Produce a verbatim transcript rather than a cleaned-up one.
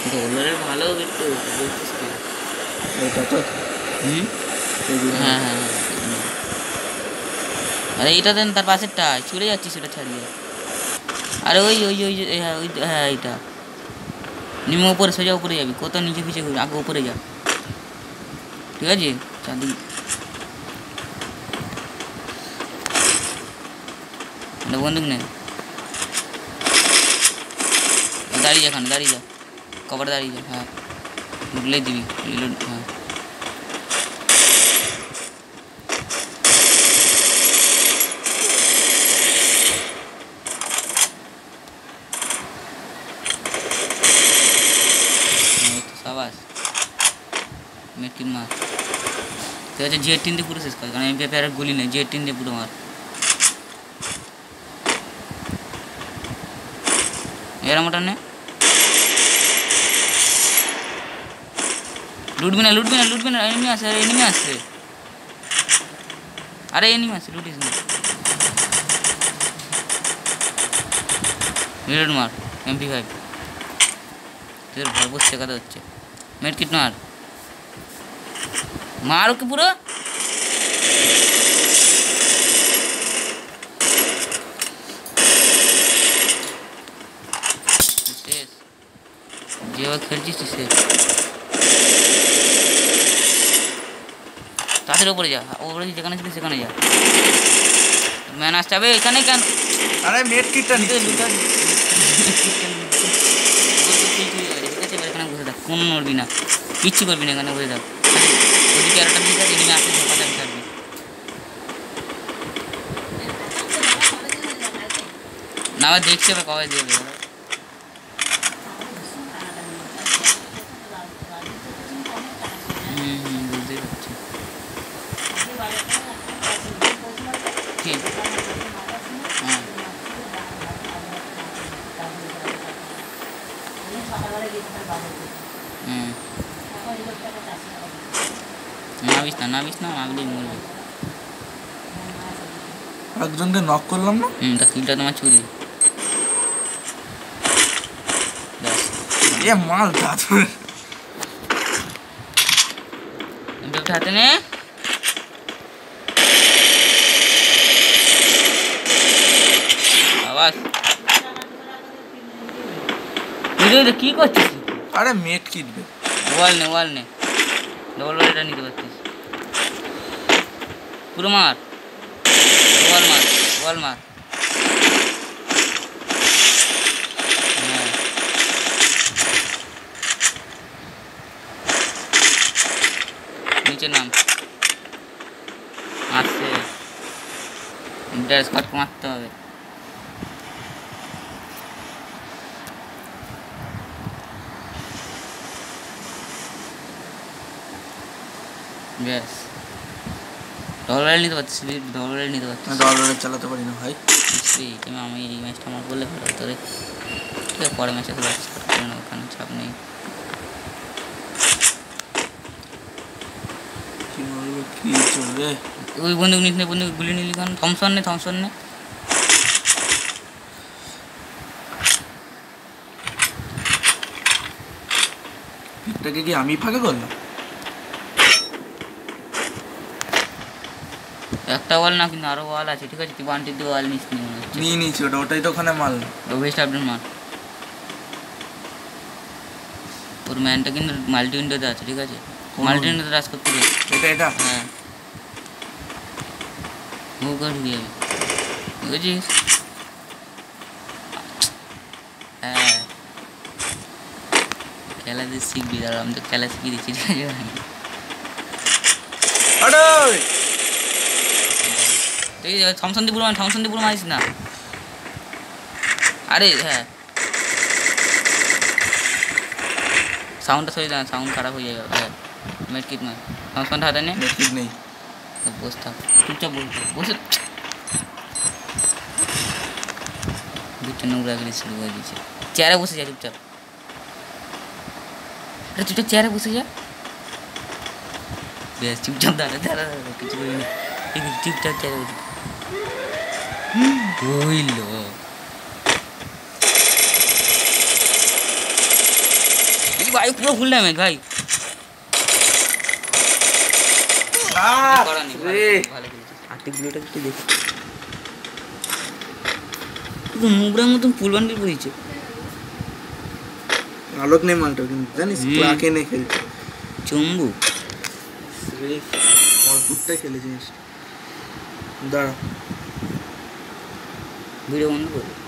ডলারের ভালো কিন্তু বলছিস কি এটা তো হুম হ্যাঁ হ্যাঁ আরে এইটা দেন তার পাশেরটা চলে যাচ্ছি সেটা ছাড়িয়ে আরে ওই ওই ওই হ্যাঁ ওই হ্যাঁ এইটা নিমে উপরে সোজা উপরে যাবি কত নিচে পিছিয়ে করবি আগে উপরে যা ঠিক আছে চাঁদি বন্দুক নেই দাঁড়িয়ে যা খানে দাঁড়িয়ে যা কভার দাঁড়িয়ে যা হ্যাঁ ঢুকলেই দিবি হ্যাঁ সাবাস মেটকিন মার ঠিক আছে জি এইটিন দিয়ে পুরো শেষ কর কারণ এম পেপে আর গুলি নেই জি এইটিন দিয়ে পুরো মার এরা মোটা নে লুটবি না লুটবি না লুটবি না এনিমি আসে আরে এনিমি আসছে আরে এনিমি আসছে লুটিস না রিলোড মার এমপি ফাইভ তোর ভর বসছে কথা হচ্ছে মেডকিট মার মার ওকে পুরো শেষ যেভাবে খেলছিস তুই শেষ তাদের উপরে যা ওপরে যেখানে ছিল সেখানে যা ম্যান আসতে হবে এখানে কেন আরে মেডকিটটা নিতে এখানে বসে থাক কোনো নড়বি না কিচ্ছু করবি না এখানে বসে থাক ওদিকে আরেকটা দিকে এনিমি আসতে ঝাপা ঝাপি ছাড়বি না আবার দেখছি আবার কবে দেবে হুম হুম বুঝতেই পারছি ঠিক হ্যাঁ হুম নাবিস না নাবিস না নামলেই মরবি একজনকে নক করলাম না হুম তা কিলটা তোমার চুরি ব্যাস এ মাল দাদু এমপিটা হাতে নে আওয়াজ তুই কি করছিস আরে মেডকিট বে ওয়াল নে ওয়াল নে ডবল ওয়ালটা নিতে পারছিস পুরো মার ওয়াল মার ওয়াল মার হ্যাঁ নিচে নাম আসছে ড্যাশ কাট মারতে হবে ব্যাস ডলার নিতে পারছিস ডলার নিতে পারছিস ডলারে চালাতে পারি না ভাই সেই তুমি আমি এই ম্যাচটা আমার বললে ভালো হতো রে ঠিক আছে পরে ম্যাচে তো করে না ওখানে চাপ নেই কি বলবো কি চলবে ওই বন্দুক নিস নে বন্দুক গুলি নিলি কারণ থমসন নে থমসন নে এটাকে কি আমি ফাঁকা করলাম একটা ওয়াল না কিন্তু আরো ওয়াল আছে ঠিক আছে তুই ওয়ান টিতে ওয়াল নিস নি নিয়ে নিয়েছি ওটা ওটাই তো ওখানে মাল ওয়েস্ট আপডেট মার ওর ম্যানটা কিন্তু মাল্টি উইন্ডোতে আছে ঠিক আছে মাল্টি উইন্ডোতে রাজ করতে হবে এটা এটা হ্যাঁ ও করে ঢুকে যাবে বুঝেছিস হ্যাঁ খেলা দিয়ে শিখবি দাঁড়া আমি তো খেলা শিখিয়ে দিচ্ছি ঠিক আছে ঠিক আছে থমসন দিয়ে পুরো থমসন দিয়ে পুরো মারিস না আরে হ্যাঁ সাউন্ডটা সরিয়ে দেয় সাউন্ড খারাপ হয়ে যাবে হ্যাঁ মেডকিট নয় থমসনটা হাতে নে মেডকিট নেই বসে থাক চুপচাপ বসে বসে দুটো নোংরা গেলে শুরু করে দিয়েছে চেয়ারে বসে যা চুপচাপ আরে চুপচাপ চেয়ারে বসে যা বেশ চুপচাপ দাঁড়া দাঁড়া দাঁড়া কিছু করি না চুপচাপ চেয়ারে বসে হইল ভাই পুরো ফুল ড্যামেজ ভাই। আহ, করা নেই, ভালো রে। খেলেছিস, ভালো খেলেছিস। আর্টিক ব্লুটা একটু দেখি, কিন্তু নুবরার মতন ফুল বান্ডিল পড়েছে। আলোক নেই মালটা কিন্তু জানিস হুম। ক্লাকে নে খেলছে চম্বু রে অদ্ভুতটাই খেলে জিনিসটা। দাঁড়া ভিডিও বন্ধ করে